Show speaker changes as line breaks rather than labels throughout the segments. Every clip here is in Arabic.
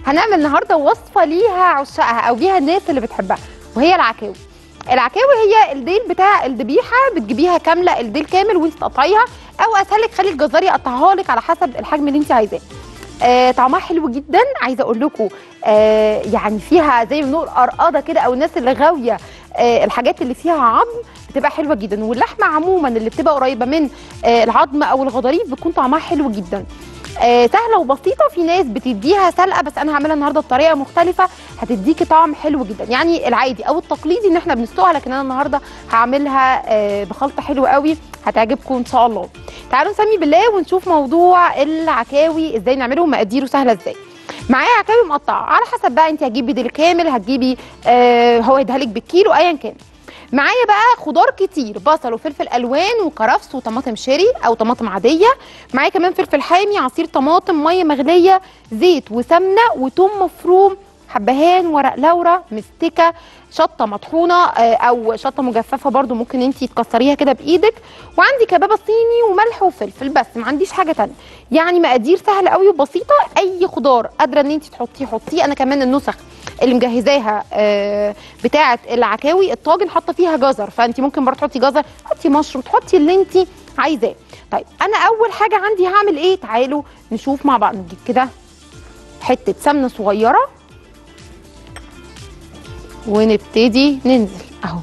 هنعمل النهارده وصفه ليها عشاقها او ليها الناس اللي بتحبها، وهي العكاوي. العكاوي هي الديل بتاع الذبيحه، بتجيبيها كامله الديل كامل وانت تقطعيها، او اسهل لك خلي الجزار يقطعها لك على حسب الحجم اللي انت عايزاه. طعمها حلو جدا، عايزه اقول لكم يعني فيها زي ما بنقول قرقاده كده، او الناس اللي غاويه الحاجات اللي فيها عظم بتبقى حلوه جدا، واللحمه عموما اللي بتبقى قريبه من العظم او الغضاريف بتكون طعمها حلو جدا. سهله وبسيطه، في ناس بتديها سلقه بس انا هعملها النهارده بطريقه مختلفه هتديكي طعم حلو جدا. يعني العادي او التقليدي ان احنا بنسلقها، لكن انا النهارده هعملها بخلطه حلوه قوي هتعجبكم ان شاء الله. تعالوا نسمي بالله ونشوف موضوع العكاوي ازاي نعمله ومقاديره سهله ازاي. معايا عكاوي مقطعه على حسب بقى انت هتجيبي ديل كامل، هتجيبي هو يديها لك بالكيلو ايا كان. معايا بقى خضار كتير، بصل وفلفل الوان وكرفس وطماطم شيري او طماطم عاديه. معايا كمان فلفل حامي، عصير طماطم، ميه مغليه، زيت وسمنه وثوم مفروم، حبهان، ورق لورا، مستكه، شطه مطحونه او شطه مجففه برده ممكن انت تكسريها كده بايدك، وعندي كبابه صيني وملح وفلفل، بس ما عنديش حاجه ثانيه. يعني مقادير سهله قوي وبسيطه، اي خضار قادره ان انت تحطيه حطيه. انا كمان النسخ اللي مجهزاها بتاعه العكاوي الطاجن حاطه فيها جزر، فانت ممكن برضه تحطي جزر، تحطي مشروم، تحطي اللي انت عايزاه. طيب انا اول حاجه عندي هعمل ايه؟ تعالوا نشوف مع بعض. نجيب كده حته سمنه صغيره ونبتدي ننزل اهو.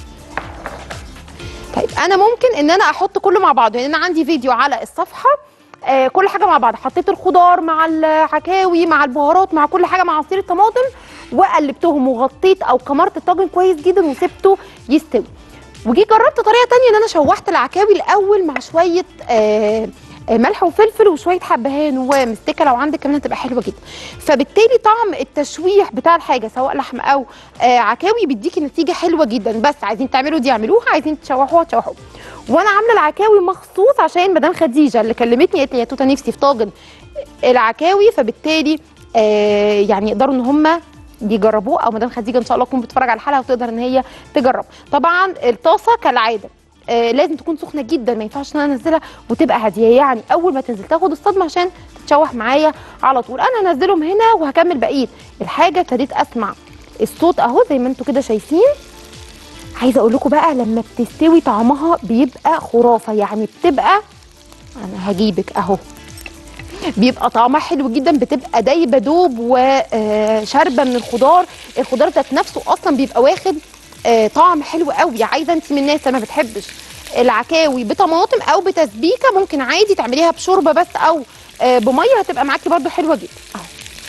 طيب انا ممكن ان انا احط كله مع بعضه، يعني انا عندي فيديو على الصفحه كل حاجه مع بعض، حطيت الخضار مع العكاوي مع البهارات مع كل حاجه مع عصير الطماطم وقلبتهم وغطيت او كمرت الطاجن كويس جدا وسبته يستوي. وجي جربت طريقه ثانيه ان انا شوحت العكاوي الاول مع شويه ملح وفلفل وشويه حبهان ومستكه، لو عندك كمان هتبقى حلوه جدا. فبالتالي طعم التشويح بتاع الحاجه سواء لحم او عكاوي بيديكي نتيجه حلوه جدا. بس عايزين تعملوا دي اعملوها، عايزين تشوحوها تشوحوها. وانا عامله العكاوي مخصوص عشان مدام خديجه اللي كلمتني قالت لي يا توته نفسي في طاجن العكاوي، فبالتالي يعني يقدروا ان هم يجربوه، او مدام خديجه ان شاء الله تكون بتتفرج على الحلقه وتقدر ان هي تجرب. طبعا الطاسه كالعاده لازم تكون سخنه جدا، ما ينفعش ان انا انزلها وتبقى هاديه، يعني اول ما تنزل تاخد الصدمه عشان تتشوح معايا على طول. انا هنزلهم هنا وهكمل بقيه الحاجه. ابتديت اسمع الصوت اهو زي ما انتم كده شايفين. عايزه اقول لكم بقى لما بتستوي طعمها بيبقى خرافه، يعني بتبقى انا هجيبك اهو، بيبقى طعمها حلو جدا، بتبقى دايبه دوب وشاربه من الخضار. الخضار ذات نفسه اصلا بيبقى واخد طعم حلو قوي. عايزه انت من الناس ما بتحبش العكاوي بطماطم او بتسبيكه، ممكن عادي تعمليها بشوربه بس او بميه، هتبقى معاكي برده حلوه جدا اهو.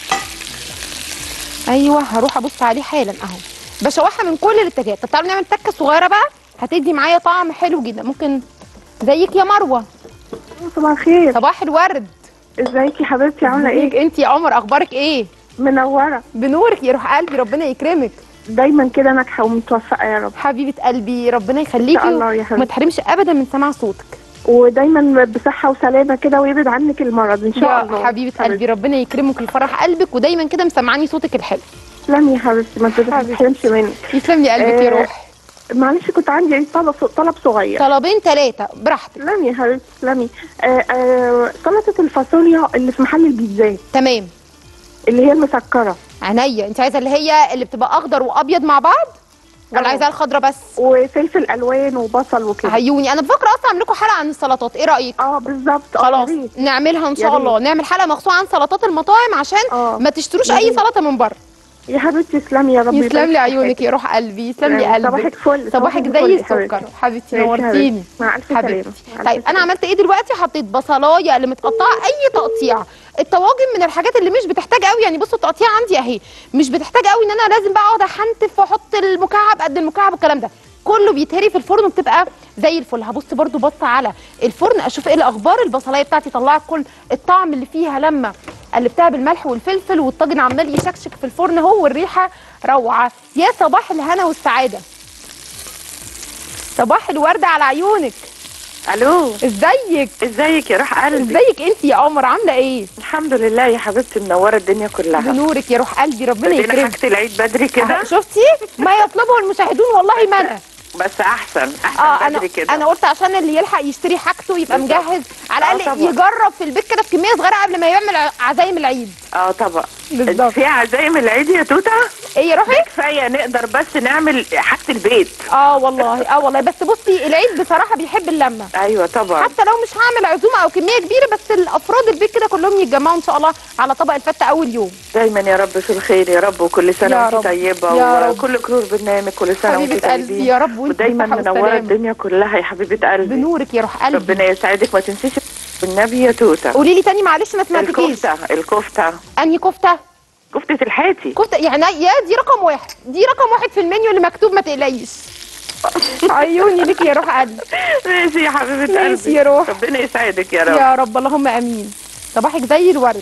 ايوه هروح ابص عليه حالا اهو، بشوحها من كل الاتجاهات. طب تعالوا نعمل تكه صغيره بقى هتدي معايا طعم حلو جدا. ممكن زيك يا مروه.
صباح الخير.
صباح الورد.
ازيك يا حبيبتي، عامله ايه؟
انت يا عمر اخبارك ايه؟
منوره.
بنورك يا روح قلبي، ربنا يكرمك.
دايما كده ناجحه ومتوفقه يا رب.
حبيبه قلبي ربنا يخليكي،
ان شاء الله يا حبيبتي،
وما تحرمش ابدا من سماع صوتك،
ودايما بصحه وسلامه كده ويبعد عنك المرض ان شاء الله.
حبيبه قلبي ربنا يكرمك ويفرح قلبك، ودايما كده مسمعاني صوتك الحلو.
تسلمي يا حبيبتي، ما تتحرمش منك.
يسلم لي قلبك يا روح.
معلش كنت عندي طلب صغير.
طلبين ثلاثه براحتك.
تسلمي يا حبيبتي تسلمي. سلطه الفاصوليا اللي في محل البيتزات.
تمام.
اللي هي المسكره.
عينيا. انت عايزه اللي هي اللي بتبقى اخضر وابيض مع بعض ولا عايزاها الخضره بس؟
وفلفل الوان وبصل وكده.
عيوني انا بفكر اصلا اعمل لكم حلقه عن السلطات، ايه رايك؟
بالظبط.
خلاص نعملها ان شاء الله، نعمل حلقه مخصوصه عن سلطات المطاعم عشان ما تشتروش اي سلطه من بره.
يا حبيبتي تسلمي يا رب.
يسلم لي عيونك يا روح قلبي، يسلم لي قلبك.
صباحك فل.
صباحك زي السكر حبيبتي، نورتيني.
مع الف سلامه.
طيب انا عملت ايه دلوقتي؟ حطيت بصلايه اللي متقطعه اي تقطيع. الطواجن من الحاجات اللي مش بتحتاج قوي، يعني بصوا التقطيع عندي اهي مش بتحتاج قوي ان انا لازم بقى اقعد احنتف واحط المكعب قد المكعب والكلام ده، كله بيتهري في الفرن وبتبقى زي الفل. هبص برده بصه على الفرن اشوف ايه الاخبار. البصلايه بتاعتي طلعت كل الطعم اللي فيها لما قلبتها بالملح والفلفل، والطاجن عمال يشكشك في الفرن اهو، والريحه روعه. يا صباح الهنا والسعاده، صباح الورد على عيونك.
الو
ازيك
يا روح قلبي؟
ازيك انت يا قمر عامله ايه؟
الحمد لله يا حبيبتي، منوره الدنيا كلها.
بنورك يا روح قلبي ربنا يكرمك.
حاجه العيد بدري كده.
شفتي ما يطلبه المشاهدون والله ما انا
بس احسن
انا
بدري كده.
انا قلت عشان اللي يلحق يشتري حاجته يبقى مجهز على الاقل يجرب في البيت كده بكميه صغيره قبل ما يعمل عزايم العيد.
طبعا
بالظبط.
في عزايم العيد يا توته
ايه يا روحي؟
كفايه نقدر بس نعمل حاجه البيت.
والله بس بصي العيد بصراحه بيحب اللمه.
ايوه طبعا.
حتى لو مش هعمل عزومه او كميه كبيره بس الافراد البيت كده كلهم يتجمعوا ان شاء الله على طبق الفته اول يوم.
دايما يا رب في الخير يا رب، وكل سنه وانت طيبه وكل كرور برنامج كل سنه وانت
طيبه قلبي يا رب،
ودايما منوره الدنيا كلها يا حبيبه قلبي.
بنورك يا روح قلبي.
ربنا يسعدك. ما تنسيش بالنبي يا توته.
قولي لي تاني معلش ما سمعتكيش.
الكفته
انهي كفته؟
كفته الحاتي.
كفته يعني دي رقم واحد، دي رقم واحد في المنيو اللي مكتوب، ما تقلقيش. عيوني ليك يا روح قلبي.
ماشي يا حبيبه قلبي.
ماشي يا روح.
ربنا يسعدك يا رب.
يا رب اللهم امين. صباحك زي الورد.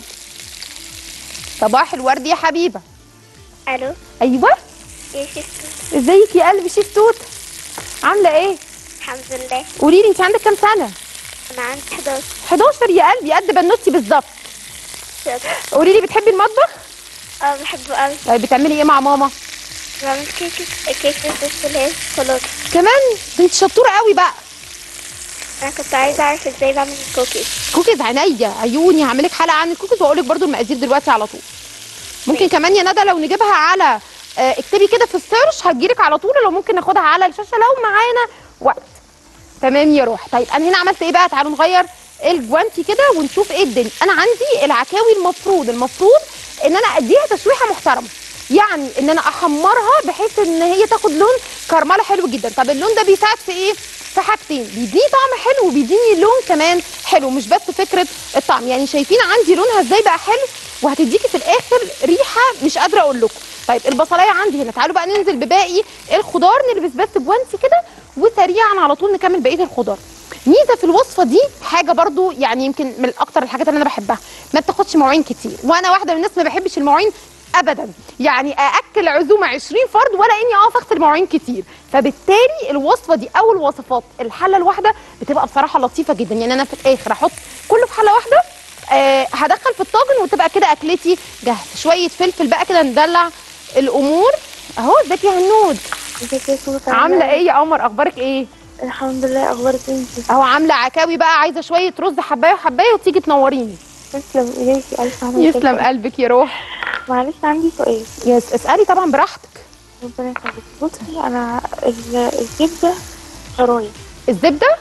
صباح الورد يا حبيبه.
الو.
ايوه
يا شيف.
ازيك يا قلبي شيف توت؟ عامله ايه؟
الحمد لله.
قولي لي انت عندك كام سنه؟
انا عندي 11.
11 يا قلبي، قد بنوتي بالظبط.
شاطر.
قولي لي بتحبي المطبخ؟
بحبه قوي.
طيب بتعملي ايه مع ماما؟
بعمل كيكه بالشوكولاته شوكولاته.
كمان؟ انت شطوره قوي بقى.
انا كنت عايزه اعرف ازاي بعمل الكوكيز.
كوكيز عينيا عيوني، هعمل لك حلقه عن الكوكيز واقول لك برده المقادير دلوقتي على طول. ممكن كمان يا ندى لو نجيبها على اكتبي كده في السيرش هتجيلك على طول، لو ممكن ناخدها على الشاشه لو معانا وقت. تمام يا روح. طيب انا هنا عملت ايه بقى؟ تعالوا نغير الجوانتي كده ونشوف ايه الدنيا. انا عندي العكاوي المفروض ان انا اديها تشويحه محترمه، يعني ان انا احمرها بحيث ان هي تاخد لون كرمله حلو جدا. طب اللون ده بيساعد في ايه؟ في حاجتين، بيديني طعم حلو وبيديني لون كمان حلو، مش بس فكره الطعم. يعني شايفين عندي لونها ازاي بقى حلو، وهتديكي في الاخر ريحه مش قادره اقول لكم. طيب البصلايه عندي هنا، تعالوا بقى ننزل بباقي الخضار، نلبس بس جوانتي كده وسريعا على طول نكمل بقيه الخضار. ميزه في الوصفه دي حاجه برضو يعني يمكن من اكتر الحاجات اللي انا بحبها، ما بتاخدش مواعين كتير، وانا واحده من الناس ما بحبش المواعين ابدا، يعني ااكل عزومه 20 فرد ولا اني اقف اغسل مواعين كتير. فبالتالي الوصفه دي او الوصفات الحله الواحده بتبقى بصراحه لطيفه جدا. يعني انا في الاخر احط كله في حله واحده، هدخل في الطاجن وتبقى كده اكلتي جاهزه. شويه فلفل بقى كده ندلع الامور اهو. ازيك يا هنود؟
ازيك يا توته؟
عامله ايه يا قمر؟ اخبارك ايه؟
الحمد لله. اخبارك انت؟
اهو عامله عكاوي بقى، عايزه شويه رز حبايه وحبايه وتيجي تنوريني.
تسلم ايديكي الف حمد.
يسلم قلبك يا روح.
معلش عندي سؤال.
يس اسالي طبعا براحتك.
ربنا يخليك. بصي انا الكبده شرايط.
الزبده؟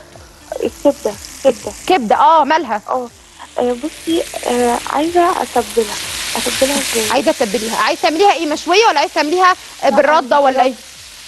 كبده مالها؟
بصي عايزه اتبلها ازاي؟
عايزه تتبليها، عايزه تعمليها ايه، مشويه ولا عايزه تعمليها بالرده ولا ايه؟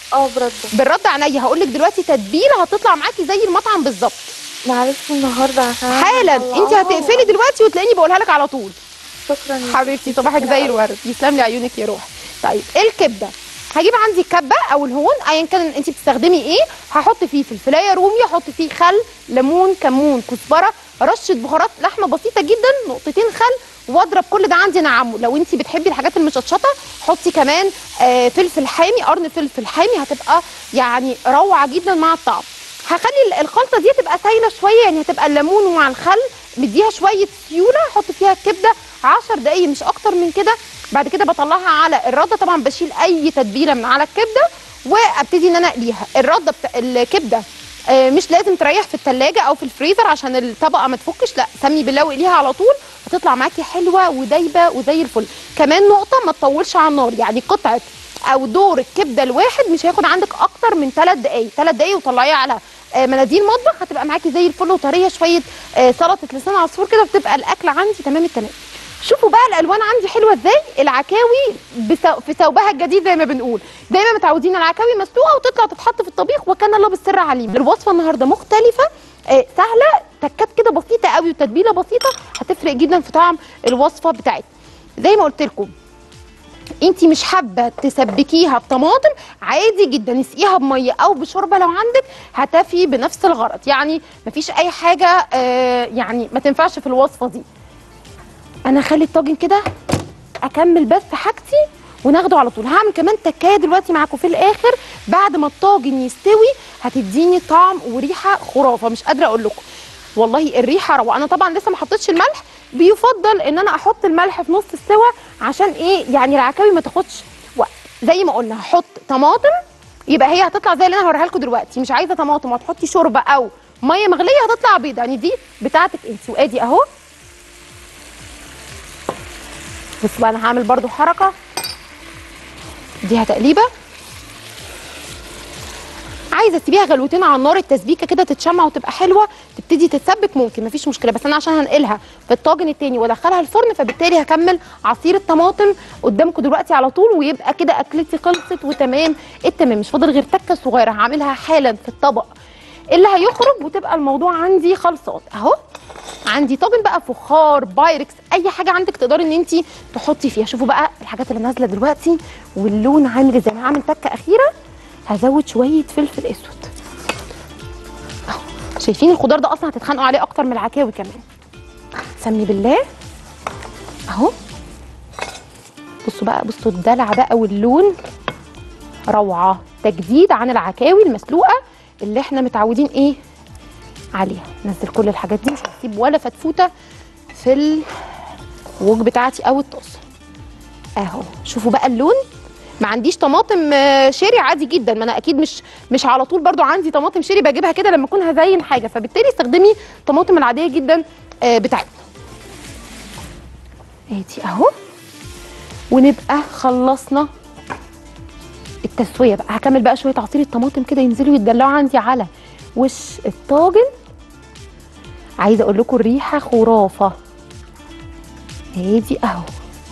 بالرده عينيا. هقول لك دلوقتي تتبيله هتطلع معاكي زي المطعم بالظبط.
معلش النهارده عشان
حالا انت هتقفلي دلوقتي وتلاقيني بقولها لك على طول.
شكرا
حبيبتي، صباحك زي الورد. يسلم لي عيونك يا روح. طيب الكبده هجيب عندي كبه او الهون ايا كان انت بتستخدمي ايه، هحط فيه فلفلايه رومي، احط فيه خل، ليمون، كمون، كزبره، رشه بهارات لحمه بسيطه جدا، نقطتين خل، واضرب كل ده عندي انعمه. لو انت بتحبي الحاجات المشطشطه حطي كمان فلفل حامي، قرن فلفل حامي، هتبقى يعني روعه جدا مع الطعم. هخلي الخلطه دي تبقى سايله شويه، يعني هتبقى الليمون مع الخل مديها شويه سيوله. احط فيها الكبده 10 دقايق مش اكتر من كده. بعد كده بطلعها على الرده، طبعا بشيل اي تتبيله من على الكبده وابتدي ان انا اقليها. الرده الكبده مش لازم تريح في الثلاجه او في الفريزر عشان الطبقه ما تفكش، لا سمي بالله واقليها على طول، هتطلع معاكي حلوه ودايبه وزي الفل. كمان نقطه، ما تطولش على النار، يعني قطعه او دور الكبده الواحد مش هياخد عندك اكتر من 3 دقايق. 3 دقايق وطلعيها على مناديل مطبخ، هتبقى معاكي زي الفل وطريه. شويه سلطه لسان عصفور كده، بتبقى الاكل عندي تمام التمام. شوفوا بقى الالوان عندي حلوه ازاي. العكاوي في ثوبها الجديد زي ما بنقول، دايما متعودين العكاوي مسلوقه وتطلع تتحط في الطبيخ وكان الله بالسر عليم. الوصفه النهارده مختلفه، سهله، تكات كده بسيطه قوي وتتبيله بسيطه هتفرق جدا في طعم الوصفه بتاعتنا. زي ما قلت لكم انت مش حابه تسبكيها بطماطم عادي جدا، اسقيها بميه او بشوربه لو عندك هتفي بنفس الغرض. يعني مفيش اي حاجه يعني ما تنفعش في الوصفه دي. انا هخلي الطاجن كده اكمل بس حاجتي وناخده على طول. هعمل كمان تكايه دلوقتي معاكم في الاخر بعد ما الطاجن يستوي، هتديني طعم وريحه خرافه مش قادره اقول لكم والله. الريحه روعه. انا طبعا لسه ما حطيتش الملح، بيفضل ان انا احط الملح في نص السوا عشان ايه، يعني العكاوي ما تاخدش وقت. زي ما قلنا هحط طماطم يبقى هي هتطلع زي اللي انا هوريها لكم دلوقتي. مش عايزه طماطم وتحطي شوربه او ميه مغليه هتطلع بيضه، يعني دي بتاعتك انت. وادي اهو. بص بقى انا هعمل برده حركه، اديها تقليبه. عايزه تسيبيها غلوتين على النار، التسبيكه كده تتشمع وتبقى حلوه، تبتدي تتسبك ممكن مفيش مشكله، بس انا عشان هنقلها في الطاجن التاني وادخلها الفرن فبالتالي هكمل عصير الطماطم قدامكم دلوقتي على طول، ويبقى كده اكلتي خلصت وتمام التمام. مش فاضل غير تكه صغيره هعملها حالا في الطبق اللي هيخرج وتبقى الموضوع عندي خلصات. اهو عندي طاجن بقى فخار، بايركس، اي حاجه عندك تقدري ان انت تحطي فيها. شوفوا بقى الحاجات اللي نازله دلوقتي واللون عامل ازاي. انا هعمل تكه اخيره، هزود شويه فلفل اسود اهو. شايفين الخضار ده اصلا هتتخانقوا عليه اكتر من العكاوي كمان. سمي بالله اهو. بصوا بقى، بصوا الدلع بقى واللون روعه، تجديد عن العكاوي المسلوقه اللي احنا متعودين ايه عليها. نزل كل الحاجات دي، مش هسيب ولا فتفوته في الوج بتاعتي او الطاسه اهو. شوفوا بقى اللون. ما عنديش طماطم شيري عادي جدا، ما انا اكيد مش على طول برضو عندي طماطم شيري بجيبها كده لما اكون هزين حاجه، فبالتالي استخدمي الطماطم العاديه جدا بتاعتنا. ادي اهو. ونبقى خلصنا التسويه بقى. هكمل بقى شويه عصير الطماطم كده ينزلوا يتدلعوا عندي على وش الطاجن. عايزه اقول لكم الريحه خرافه. ادي اهو.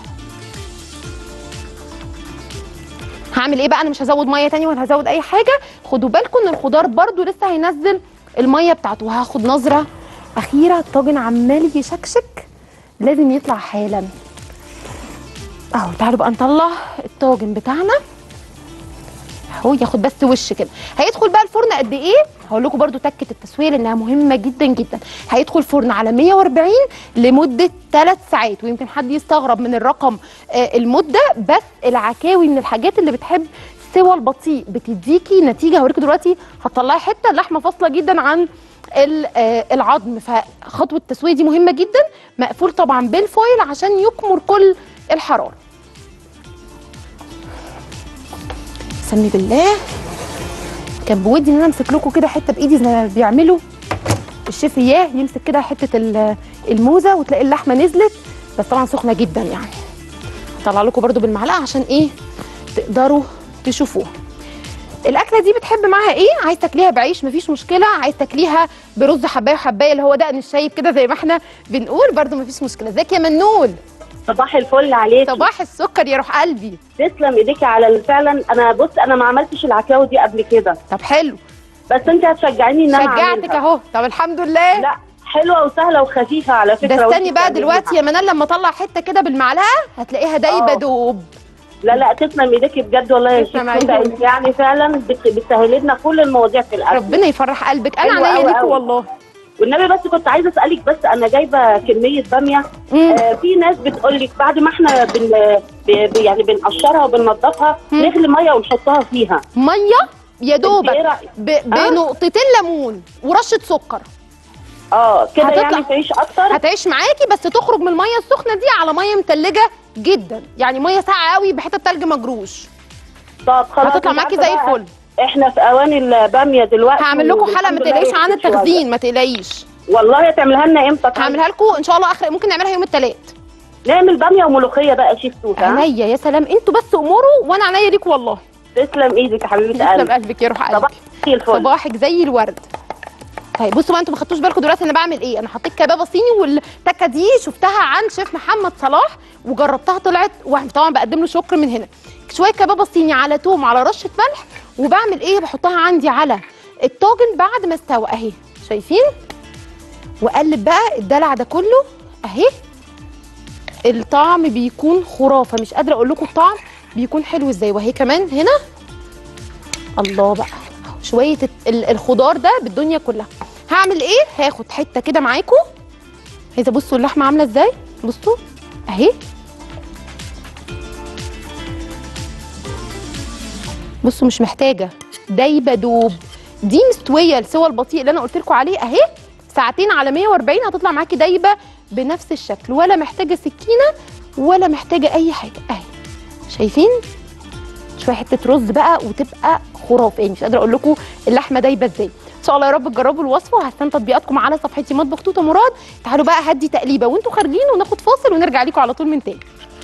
هعمل ايه بقى؟ انا مش هزود ميه تاني ولا هزود اي حاجه. خدوا بالكم ان الخضار برده لسه هينزل الميه بتاعته. وهاخد نظره اخيره، الطاجن عمال يشكشك لازم يطلع حالا اهو. تعالوا بقى نطلع الطاجن بتاعنا اهو، ياخد بس وش كده. هيدخل بقى الفرن قد ايه؟ هقول لكم برده تكه التسويه لانها مهمه جدا جدا. هيدخل فرن على 140 لمده 3 ساعات. ويمكن حد يستغرب من الرقم المده، بس العكاوي من الحاجات اللي بتحب سوى البطيء، بتديكي نتيجه. هوريكم دلوقتي هتطلعي حته اللحمه فاصله جدا عن العظم، فخطوه التسويه دي مهمه جدا. مقفول طبعا بالفويل عشان يكمر كل الحراره. سمي بالله. كان بودي ان انا امسك لكم كده حته بايدي زي ما بيعملوا الشيف اياه، يمسك كده حته الموزه وتلاقي اللحمه نزلت، بس طبعا سخنه جدا يعني. هطلع لكم برده بالمعلقه عشان ايه تقدروا تشوفوها. الاكله دي بتحب معاها ايه؟ عايز تاكليها بعيش مفيش مشكله، عايز تاكليها برز حبايه وحبايه اللي هو دقن الشايب كده زي ما احنا بنقول برده مفيش مشكله. ازيك يا منول؟
صباح الفل عليكي.
صباح السكر يا روح قلبي.
تسلم ايديكي على فعلا. انا بص انا ما عملتش العكاوي دي قبل كده.
طب حلو،
بس انت هتشجعيني ان انا اعملها.
شجعتك اهو. طب الحمد لله.
لا حلوه وسهله وخفيفه على فكره.
ده استني بقى دلوقتي يا منال لما اطلع حته كده بالمعلقه هتلاقيها دايبه دوب.
لا تسلم ايديكي بجد والله يا شيخ. يعني فعلا بتسهلي لنا كل المواضيع في الاكل.
ربنا يفرح قلبك. انا عينيا ليكي والله.
والنبي بس كنت عايزه اسالك، بس انا جايبه كميه باميه. في ناس بتقول لك بعد ما احنا يعني بنقشرها وبننضفها نغلي ميه ونحطها فيها.
ميه يا دوبك بنقطتين ليمون ورشه سكر.
كده يعني تعيش اكتر.
هتعيش معاكي، بس تخرج من الميه السخنه دي على ميه متلجه جدا، يعني ميه ساقعه قوي بحته تلج مجروش.
طب خلاص
هتطلع معاكي زي الفل.
احنا في اوان الباميه دلوقتي.
هعمل لكم حلقه ما تقلقيش عن التخزين، ما تقلقيش.
والله هتعملها لنا امتى؟
هعملها لكم ان شاء الله ممكن نعملها يوم الثلاث.
نعمل باميه وملوخيه بقى شيف توته.
عينيا يا سلام، انتوا بس اموروا وانا عينيا ليكوا والله.
تسلم ايدك يا حبيبه قلبي.
تسلم قلبك يا روح قلبي.
صباحك زي الفل.
صباحك زي الورد. طيب بصوا بقى، انتوا ما خدتوش بالكم دلوقتي انا بعمل ايه. انا حطيت كبابه صيني، والتكه دي شفتها عند شيف محمد صلاح وجربتها طلعت طبعا بقدم له شكر من هنا. شويه كبابه صيني على توم على رشه ملح، وبعمل ايه بحطها عندي على الطاجن بعد ما استوى اهي. شايفين؟ واقلب بقى الدلع ده كله اهي. الطعم بيكون خرافه، مش قادره اقول لكم الطعم بيكون حلو ازاي. وهي كمان هنا الله بقى شويه الخضار ده بالدنيا كلها. هعمل ايه؟ هاخد حته كده معاكم. عايزه بصوا اللحمه عامله ازاي، بصوا اهي. بصوا مش محتاجه دايبه دوب، دي مستويه لسوى البطيء اللي انا قلت لكم عليه اهي. ساعتين على 140 هتطلع معاكي دايبه بنفس الشكل، ولا محتاجه سكينه ولا محتاجه اي حاجه اهي. شايفين؟ شويه حته رز بقى وتبقى خرافه، يعني مش قادره اقول لكم اللحمه دايبه ازاي. ان شاء الله يا رب تجربوا الوصفه، وهستنى تطبيقاتكم على صفحتي مطبخ توته مراد. تعالوا بقى هدي تقليبه وانتوا خارجين وناخد فاصل ونرجع لكم على طول من تاني.